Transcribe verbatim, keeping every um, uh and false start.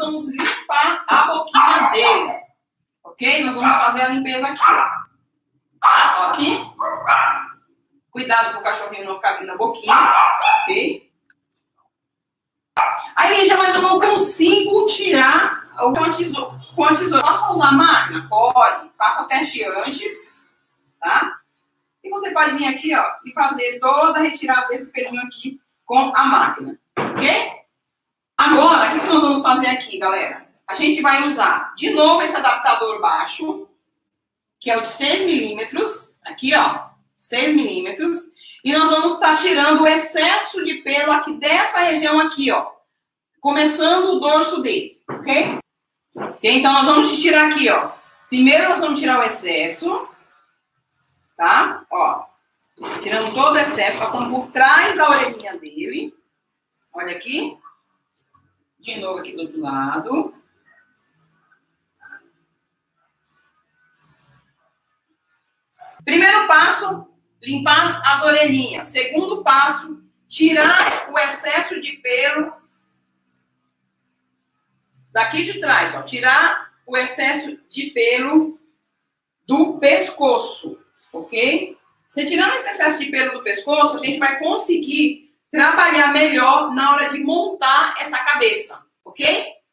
vamos limpar a boquinha dele. Ok? Nós vamos fazer a limpeza aqui, ó. Ó, aqui. Cuidado para o cachorrinho não ficar abrindo a boquinha. Ok? Aí, Lígia, mas eu não consigo tirar com a tesoura. Com a tesoura. Posso usar a máquina? Pode. Faça teste antes. Tá? E você pode vir aqui, ó, e fazer toda a retirada desse pelinho aqui com a máquina. Ok? Agora, o que nós vamos fazer aqui, galera? A gente vai usar, de novo, esse adaptador baixo, que é o de seis milímetros. Aqui, ó, seis milímetros. E nós vamos estar tirando o excesso de pelo aqui dessa região aqui, ó. Começando o dorso dele, ok? Ok? Então, nós vamos tirar aqui, ó. Primeiro, nós vamos tirar o excesso. Tá? Ó. Tirando todo o excesso, passando por trás da orelhinha dele. Olha aqui. De novo aqui do outro lado. Primeiro passo, limpar as orelhinhas. Segundo passo, tirar o excesso de pelo daqui de trás, ó. Tirar o excesso de pelo do pescoço, ok? Se tirando esse excesso de pelo do pescoço, a gente vai conseguir trabalhar melhor na hora de montar essa cabeça, ok?